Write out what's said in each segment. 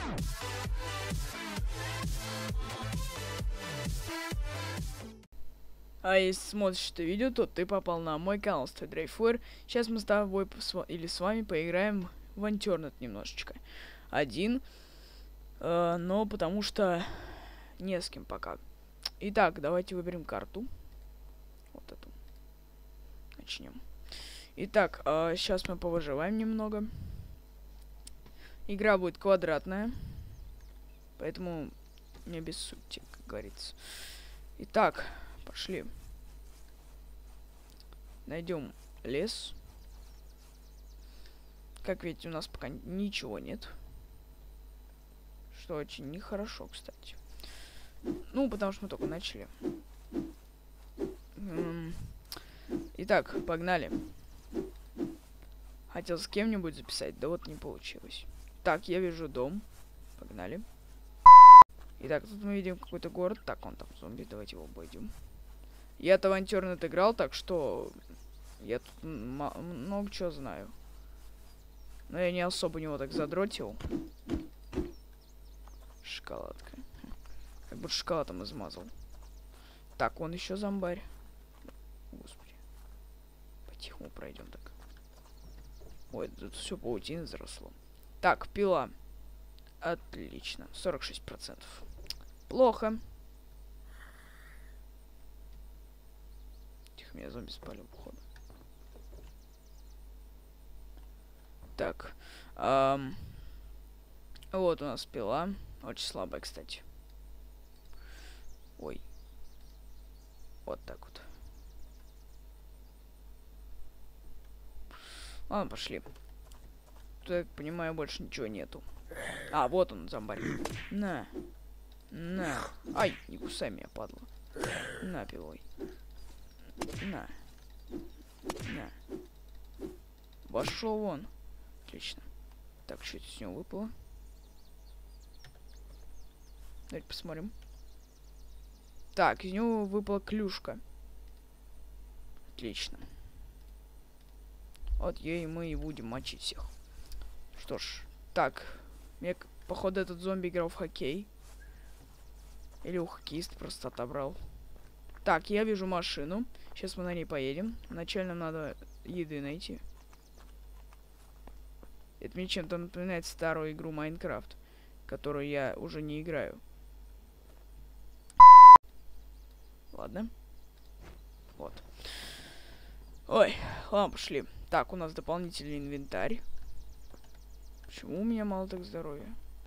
А если смотришь это видео, то ты попал на мой канал StayDriveWare. Сейчас мы с тобой или с вами поиграем в Unturned немножечко. Один, но потому что не с кем пока. Итак, давайте выберем карту. Вот эту. Начнем. Итак, сейчас мы повыживаем немного. Игра будет квадратная, поэтому не обессудьте, как говорится. Итак, пошли. Найдем лес. Как видите, у нас пока ничего нет. Что очень нехорошо, кстати. Ну, потому что мы только начали. Итак, погнали. Хотел с кем-нибудь записать, да вот не получилось. Так, я вижу дом. Погнали. Итак, тут мы видим какой-то город. Так, он там зомби, давайте его обойдем. Я-то Unturned играл, так что я тут много чего знаю. Но я не особо него так задротил. Шоколадка. Как будто шоколадом измазал. Так, он еще зомбарь. Господи. По-тихому пройдем так. Ой, тут все паутина заросло. Так, пила. Отлично. 46%. Плохо. Тихо, меня зомби спалил, походу. Так. Вот у нас пила. Очень слабая, кстати. Ой. Вот так вот. Ладно, пошли. Тут, я понимаю, больше ничего нету. А, вот он, зомбарь. На. На. Ай, не кусай меня, падла. На, пилой. На. На. Пошел вон. Отлично. Так, что это с него выпало? Давайте посмотрим. Так, из него выпала клюшка. Отлично. Вот ей мы и будем мочить всех. Что ж, так. Мне, походу, этот зомби играл в хоккей. Или у хоккеиста просто отобрал. Так, я вижу машину. Сейчас мы на ней поедем. Вначале нам надо еды найти. Это мне чем-то напоминает старую игру Майнкрафт, которую я уже не играю. Ладно. Вот. Ой, ладно, пошли. Так, у нас дополнительный инвентарь. Почему у меня мало так здоровья?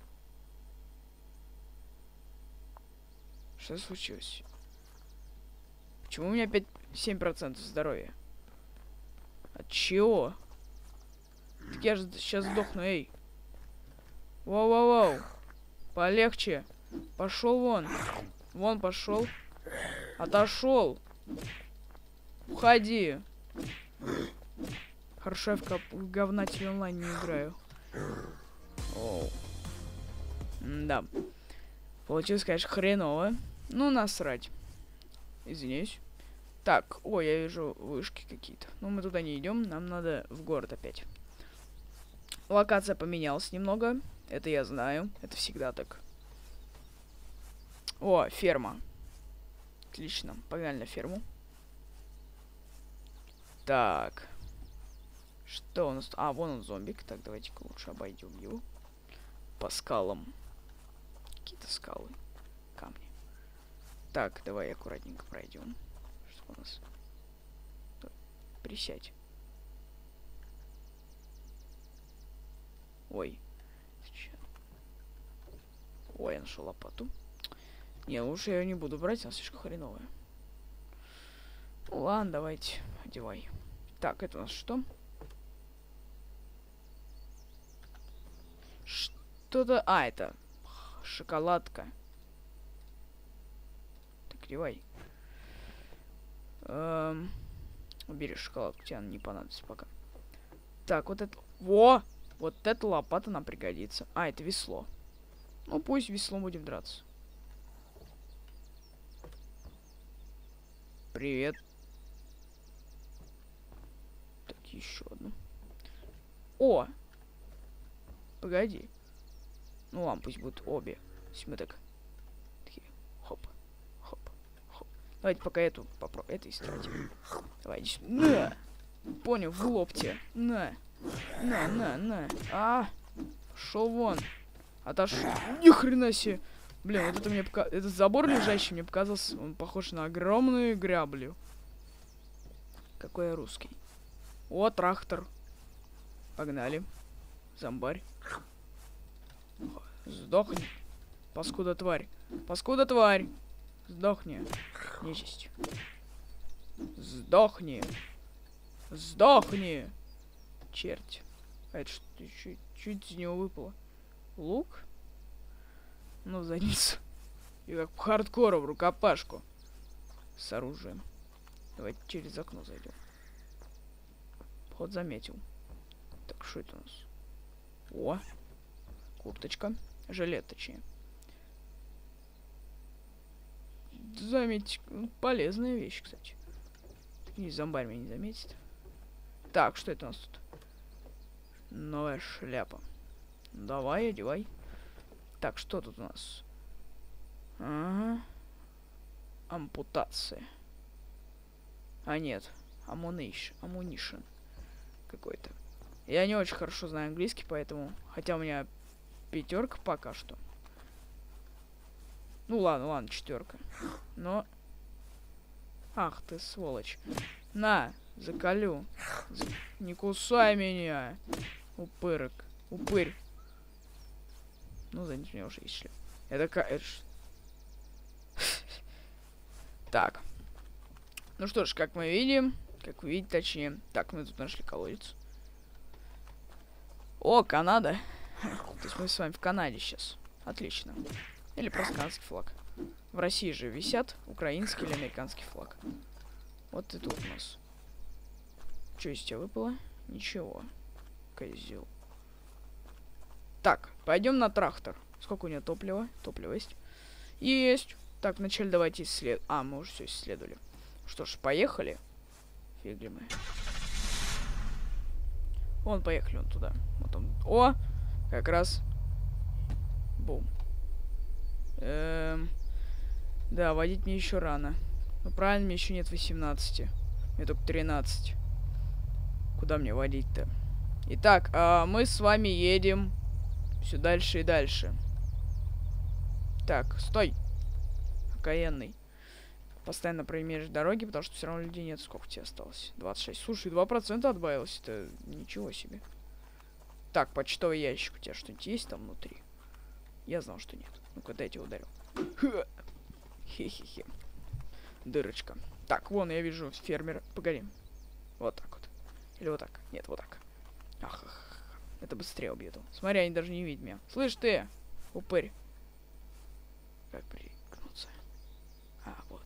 Что случилось? Почему у меня опять 7% здоровья? От чего? Так я же сейчас сдохну, эй. Воу-воу-воу. Полегче. Пошел вон. Вон пошел. Отошел. Уходи. Хорошо, я в говнатель онлайн не играю. Оу. Да. Получилось, конечно, хреново. Ну, насрать. Извиняюсь. Так, ой, я вижу вышки какие-то. Ну, мы туда не идем, нам надо в город опять. Локация поменялась немного. Это я знаю. Это всегда так. О, ферма. Отлично. Погнали на ферму. Так. Что у нас? А, вон он, зомбик. Так, давайте-ка лучше обойдем его. По скалам. Какие-то скалы. Камни. Так, давай аккуратненько пройдем. Что у нас? Присядь. Ой. Ой, я нашел лопату. Не, лучше я ее не буду брать, она слишком хреновая. Ладно, давайте, одевай. Так, это у нас что? Что-то... А, это... Шоколадка. Так, одевай. Убери шоколадку, тебе она не понадобится пока. Так, вот это... Во! Вот эта лопата нам пригодится. А, это весло. Ну, пусть веслом будем драться. Привет. Так, еще одну. О! Погоди. Ну ладно, пусть будут обе. Если мы так... Такие, хоп, хоп, хоп. Давайте пока эту попробуем. Это истратим. Давай, иди сюда. На! Понял, в лоб тебе. На. На. Шел вон. Ни хрена себе. Блин, вот это мне этот забор лежащий мне показался, он похож на огромную гряблю. Какой я русский. О, трактор. Погнали. Зомбарь. Сдохни. Паскуда тварь. Паскуда тварь. Сдохни. Нечисть. Сдохни. Сдохни. Черт. А это что? Чуть из него выпало. Лук? Ну, в задницу. И как по хардкору, в рукопашку. С оружием. Давайте через окно зайдем. Вход заметил. Так, что это у нас? О! Курточка. Жилет, точнее. Заметь. Полезная вещь, кстати. И зомбарь меня не заметит. Так, что это у нас тут? Новая шляпа. Давай, одевай. Так, что тут у нас? Ага. Ампутация. А нет. Ammunition. Какой-то. Я не очень хорошо знаю английский, поэтому... Хотя у меня 5 пока что. Ну ладно, 4. Но... Ах ты, сволочь. На, заколю. Не кусай меня. Упырок. Упырь. Ну, за ним у меня уже есть шлем. Это так. Ну что ж, как мы видим... Как вы видите, точнее. Так, мы тут нашли колодец. О, Канада. То есть мы с вами в Канаде сейчас. Отлично. Или просто канадский флаг. В России же висят украинский или американский флаг. Вот и тут у нас. Что из тебя выпало? Ничего. Козел. Так, пойдем на трактор. Сколько у него топлива? Топливо есть? Есть. Так, вначале давайте исследовать. А, мы уже все исследовали. Что ж, поехали. Фигли мы. Вон, поехали он туда. Вот он. О! Как раз. Бум. Да, водить мне еще рано. Ну, правильно, мне еще нет 18. Мне только 13. Куда мне водить-то? Итак, мы с вами едем все дальше и дальше. Так, стой. Окаянный. Постоянно проимеешь дороги, потому что все равно людей нет. Сколько тебе осталось? 26. Слушай, 2% отбавилось. Это ничего себе. Так, почтовый ящик. У тебя что-нибудь есть там внутри? Я знал, что нет. Ну-ка, дайте ударю. Хе-хе-хе. Дырочка. Так, вон, я вижу фермера. Погоди. Вот так вот. Или вот так. Нет, вот так. Ах. Это быстрее убьет. Смотри, они даже не видят меня. Слышь ты, упырь. Как прикнуться? А, вот.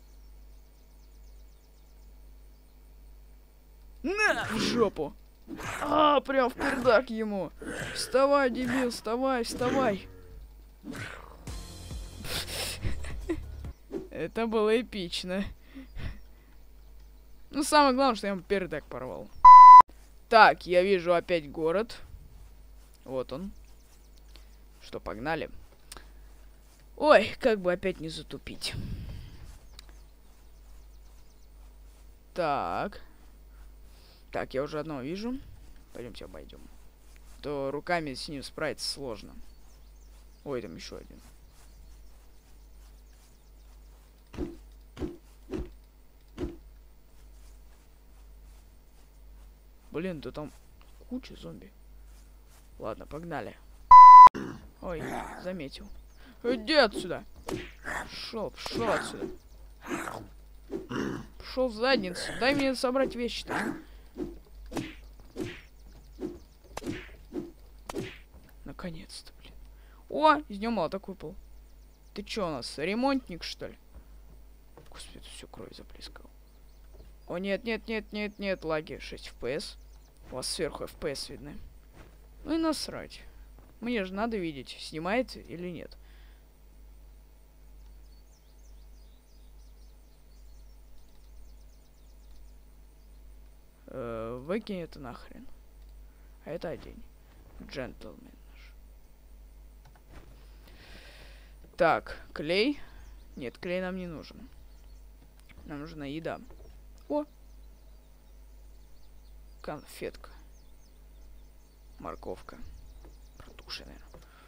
На! В жопу! Прям в пердак ему! Вставай, дебил, вставай, вставай! Это было эпично. Ну, самое главное, что я ему пердак порвал. Так, я вижу опять город. Вот он. Что, погнали? Ой, как бы опять не затупить. Так. Так, я уже одного вижу. Пойдемте обойдем. То руками с ним справиться сложно. Ой, там еще один. Блин, да там куча зомби. Ладно, погнали. Ой, заметил. Иди отсюда. Пошел отсюда. Пошел в задницу. Дай мне собрать вещи-то. Наконец-то, блин. О, из него молоток выпал. Ты чё у нас, ремонтник, что ли? Господи, тут всю кровь заплескал. О, нет, лаги 6 FPS. У вас сверху FPS видны. Ну и насрать. Мне же надо видеть, снимает или нет. Выкинь это нахрен. А это одень. Джентльмен наш. Так, клей. Нет, клей нам не нужен. Нам нужна еда. О! Конфетка. Морковка. Протушенная.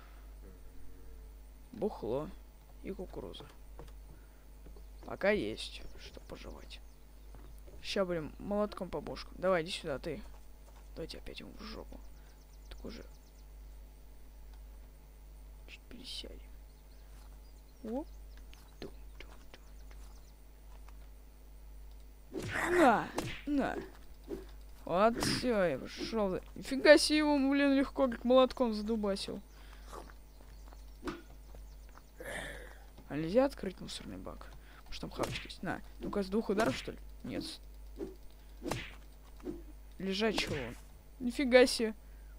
Бухло и кукуруза. Пока есть, что пожевать. Сейчас будем молотком по бошкам. Давай, иди сюда, ты. Давайте опять ему в жопу. Так уже. Чуть пересядем. О. На. Вот все, я пошел. Нифига себе его, блин, легко как молотком задубасил. А нельзя открыть мусорный бак? Может там хавчик есть? На, ну-ка с 2 ударов, что ли? Нет. Лежачего он. Нифига себе.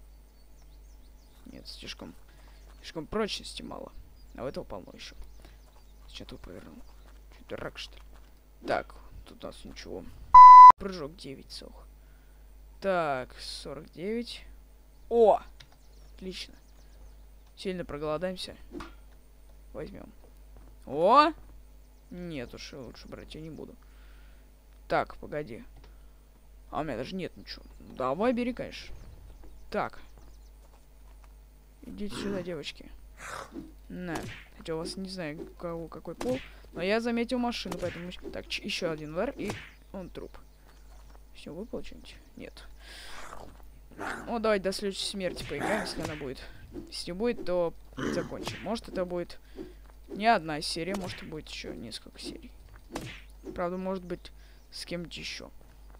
Нет, слишком прочности мало. А у этого полно еще. Что ты повернул? Что, дурак, что ли? Так, тут у нас ничего. Прыжок 9 сох. Так, 49. О! Отлично. Сильно проголодаемся. Возьмем. О! Нет уж, лучше брать я не буду. Так, погоди. А у меня даже нет ничего. Давай, бери, конечно. Так. Идите сюда, девочки. На. Хотя у вас не знаю, у кого какой пол. Но я заметил машину, поэтому... Так, еще один удар, и он труп. Все, выпало что-нибудь? Нет. Ну, давайте до следующей смерти поиграем, если она будет. Если не будет, то закончим. Может, это будет не одна серия, может, это будет еще несколько серий. Правда, может быть, с кем-нибудь еще.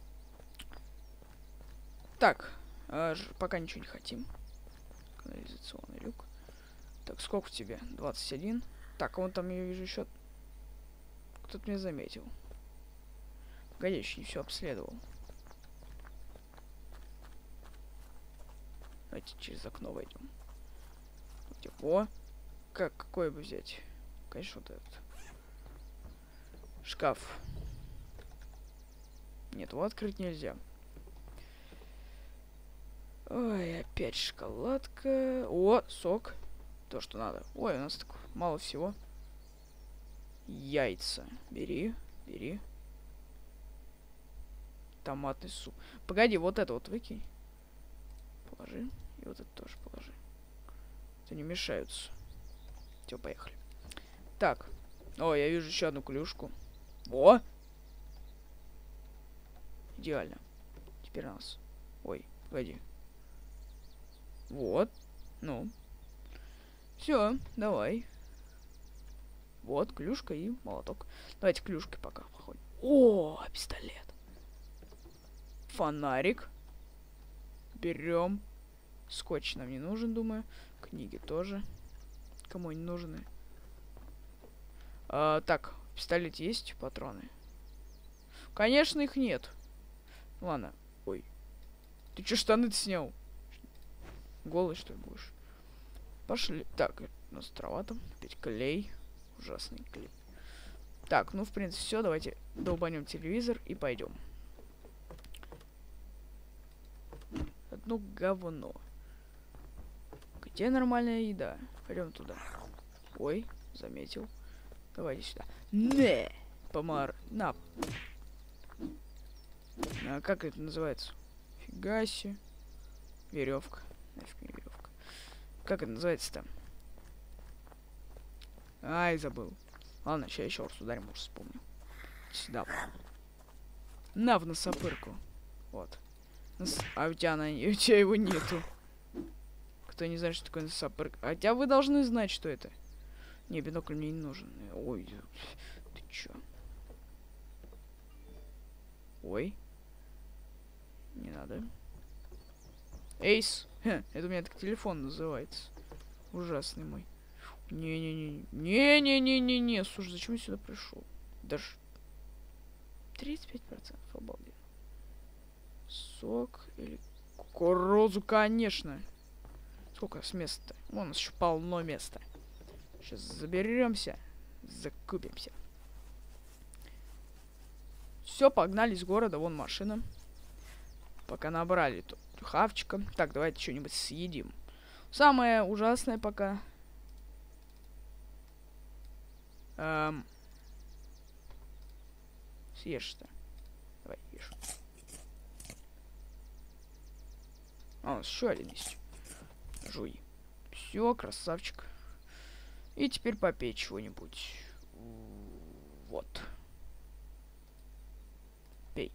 Так, пока ничего не хотим. Канализационный люк. Так, сколько тебе? 21. Так, а вон там я вижу еще. Кто-то меня заметил. Погоди, еще не все обследовал. Давайте через окно войдем. О! Какой бы взять? Конечно, вот этот. Шкаф. Нет, его открыть нельзя. Ой, опять шоколадка. О, сок. То, что надо. Ой, у нас так мало всего. Яйца. Бери, бери. Томатный суп. Погоди, вот это вот выкинь. Положи. И вот это тоже положи. Это не мешаются. Все, поехали. Так. О, я вижу еще одну клюшку. О! Идеально. Теперь у нас. Ой, погоди. Вот. Ну. Все, давай. Вот, клюшка и молоток. Давайте клюшкой пока походим. О, пистолет. Фонарик. Берем. Скотч нам не нужен, думаю. Книги тоже. Кому не нужны. Так, в пистолете есть патроны? Конечно, их нет. Ладно. Ой. Ты чё штаны-то снял? Голый, что ли, будешь? Пошли. Так, у нас трава там. Опять клей. Ужасный клей. Так, ну, в принципе, все. Давайте долбанем телевизор и пойдем. Одно говно. Где нормальная еда? Пойдем туда. Ой, заметил. Давайте сюда. Не! Помар. На. Как это называется? Фига себе. Веревка. Нафиг не веревка. Как это называется-то? Ай, забыл. Ладно, сейчас еще раз ударим, может, вспомню. Сюда. На, в носопырку. Вот. А у тебя его нету. Кто не знает, что такое носопырка. Хотя вы должны знать, что это. Не, бинокль мне не нужен. Ой, ты чё? Ой. Не надо. Эйс. Ха, это у меня так телефон называется. Ужасный мой. Не-не-не. Слушай, зачем я сюда пришел? Даже 35%. Обалденно. Сок или кукурузу, конечно. Сколько с места? Вон у нас еще полно места. Сейчас заберемся. Закупимся. Все, погнали из города. Вон машина. Пока набрали тут хавчика. Так, давайте что-нибудь съедим. Самое ужасное пока. Съешь-то. Давай, ешь. А, у нас еще один есть. Жуй. Все, красавчик. И теперь попей чего-нибудь. Вот. Пей.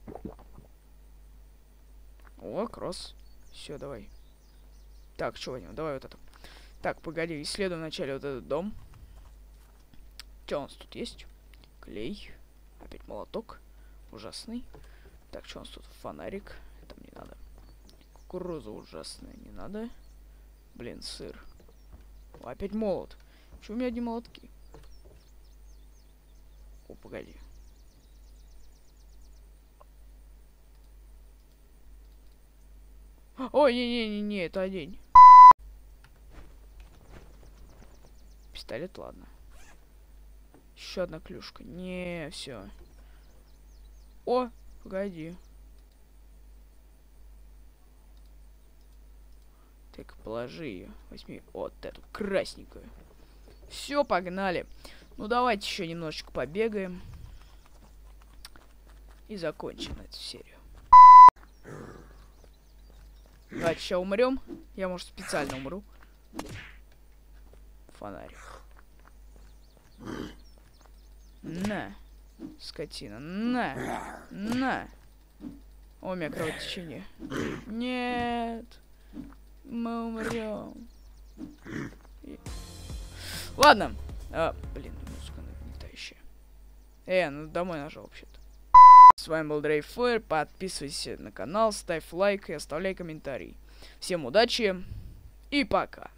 О, кросс. Все, давай. Так, что возьмем? Давай вот это. Так, погоди, исследуем вначале вот этот дом. Что у нас тут есть? Клей. Опять молоток. Ужасный. Так, что у нас тут? Фонарик. Это мне надо. Кукуруза ужасная. Не надо. Блин, сыр. О, опять молот. Почему у меня одни молотки? О, погоди. Ой, не-не-не, это одень. Пистолет, ладно. Еще одна клюшка. Не, все. О, погоди. Так, положи ее. Возьми вот эту красненькую. Все, погнали. Ну, давайте еще немножечко побегаем. И закончим эту серию. Давайте сейчас умрем. Я, может, специально умру. Фонарь. На. Скотина. На. О, у меня кровотечение. Нет. Мы умрем. Ладно. Блин, музыка нагнетающая. Ну домой нажал вообще-то. С вами был Дрейфуэр. Подписывайся на канал, ставь лайк и оставляй комментарий. Всем удачи и пока.